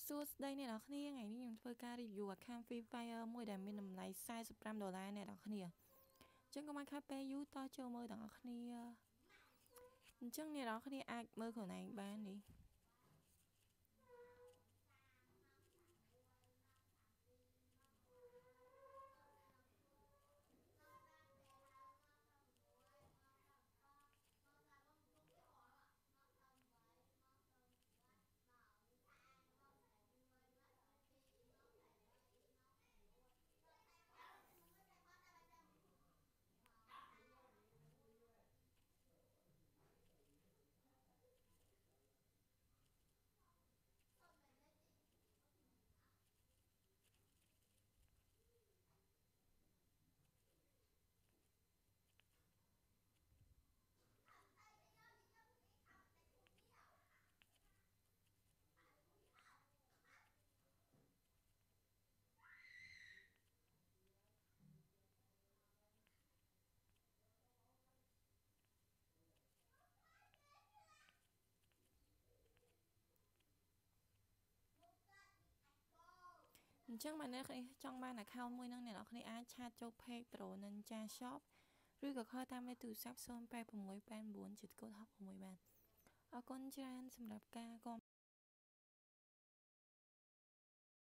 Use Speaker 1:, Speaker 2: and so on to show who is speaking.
Speaker 1: Suốt đây này đó khnia ngàyนี้ខ្ញុំធ្វើការ review account Free Fire មួយដែលមានតម្លៃ$45អ្នកនរគ្នាអញ្ចឹងកុំឲ្យខាតពេលយូរតចូលមើលទាំងអស់គ្នាអញ្ចឹងអ្នកនរគ្នាអាចមើលខ្លួនឯងបាននេះ អញ្ចឹងបើអ្នកគ្នាចង់បាន account មួយហ្នឹងអ្នកនរគ្នាអាចឆាតចូល page Pro Ninja Shop ឬក៏ខលតាមលេខទូរស័ព្ទ 086894 ជាកូដ 66 បានអរគុណច្រើនសម្រាប់ការគាំ